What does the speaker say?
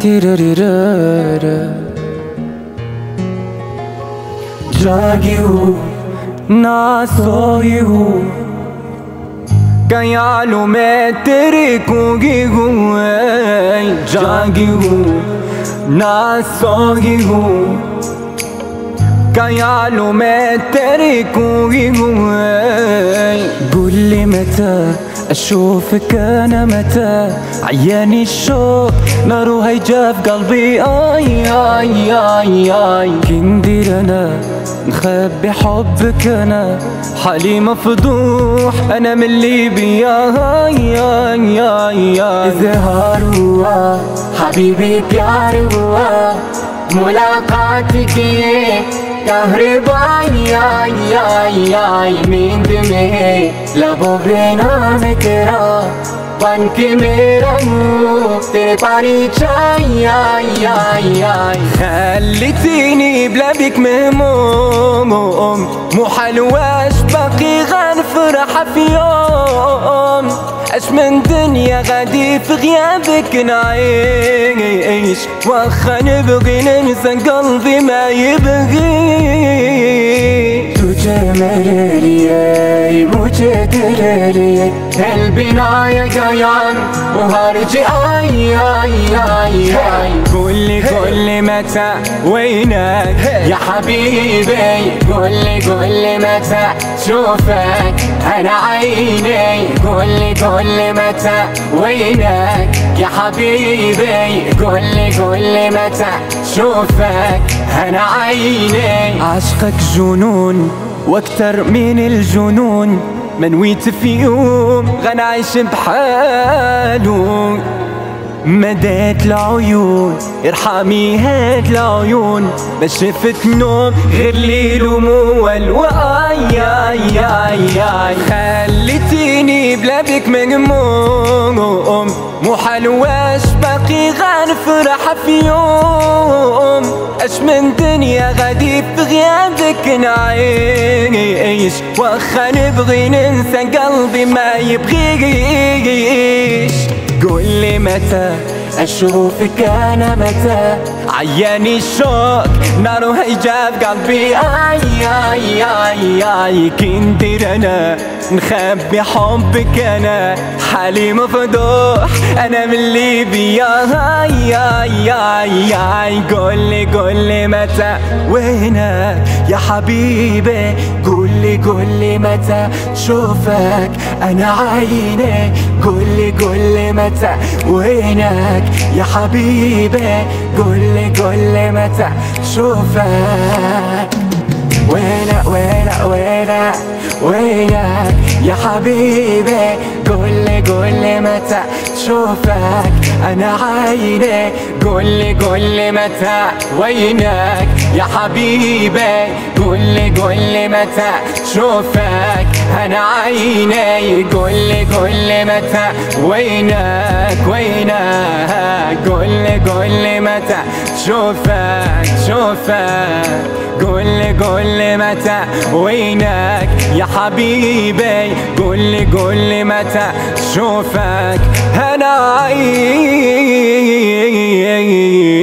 जागी हूँ ना सोई हूँ, ख्यालों में तेरे गूंगी हूँ। जागी हूँ ना सोई हूँ, ख्यालों में तेरे गूंगी हूँ। قول لي متى أشوفك أنا، متى عياني الشوق نار هيجا في قلبي. آي آي آي آي كندير أنا نخبي حبك، أنا حالي مفضوح أنا من ليبيا. آي آي آي آي إظهار हुआ حبيبي प्यार हुआ, मुलाकात की कहरबाई आई आई आई। नींद में लबों पे नाम तेरा बन के मेरा मुँह तेरे परिचय आई आई आई। خليتيني بلا بيك مهموم، مو حلواش باقي غنفرح في يوم. اش من دنيا غادي في غيابك نعيش، واخا نبغي ننسى قلبي ما يبغي. तुझे मेरे लिए मुझे तेरे लिए قلبي نايا جايان وهرجي آي آي آي آي. قول لي متى وينك يا حبيبي، قول لي متى شوفك أنا عيني. قول لي متى وينك يا حبيبي، قول لي متى شوفك أنا عيني. عشقك جنون واكتر من الجنون، منويت في يوم غنعيش بحالو. مدات العيون ارحمي هاد العيون، ما شفت نوم غير ليل ومول. واي اي اي اي خليتيني بلا بيك مغموم، مو حلواش باقي غنفرح في يوم. اش من دنيا غادي في غيابك نعيش، واخا نبغي ننسى قلبي ما يبغيش. قول لي متى أشوفك أنا، متى عياني الشوق نار هيجا في قلبي. آي آي آي آي كندير أنا نخبي حبك، أنا حالي مفضوح أنا من ليبيا. آي آي آي آي قول لي متى وينك يا حبيبي، قول لي متى شوفك أنا عيني. قول لي متى وينك يا حبيبي، قول لي متى شوفك. وينك يا حبيبي، قول لي متى شوفك أنا عيني. قول لي متى وينك يا حبيبي، قول لي متى شوفك أنا عيني. قول لي متى وينك قول لي متى شوفك. قول لي متى وينك يا حبيبي، قول لي متى شوفك أنا عيني.